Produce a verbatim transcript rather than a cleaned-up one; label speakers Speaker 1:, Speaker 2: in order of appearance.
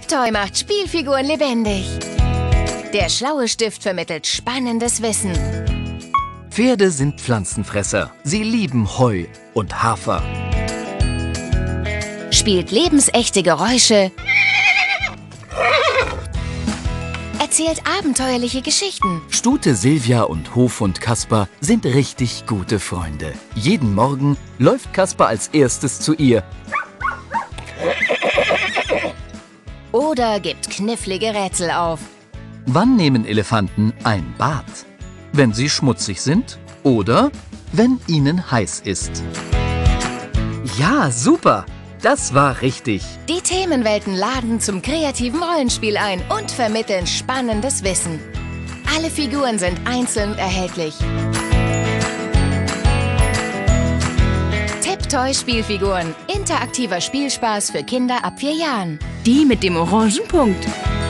Speaker 1: Tiptoy macht Spielfiguren lebendig. Der schlaue Stift vermittelt spannendes Wissen.
Speaker 2: Pferde sind Pflanzenfresser. Sie lieben Heu und Hafer.
Speaker 1: Spielt lebensechte Geräusche. Erzählt abenteuerliche Geschichten.
Speaker 2: Stute Silvia und Hofhund Kasper sind richtig gute Freunde. Jeden Morgen läuft Kasper als erstes zu ihr.
Speaker 1: Oder gibt knifflige Rätsel auf.
Speaker 2: Wann nehmen Elefanten ein Bad? Wenn sie schmutzig sind oder wenn ihnen heiß ist. Ja, super! Das war richtig.
Speaker 1: Die Themenwelten laden zum kreativen Rollenspiel ein und vermitteln spannendes Wissen. Alle Figuren sind einzeln erhältlich. Tiptoy Spielfiguren. Interaktiver Spielspaß für Kinder ab vier Jahren.
Speaker 3: Die mit dem orangen Punkt.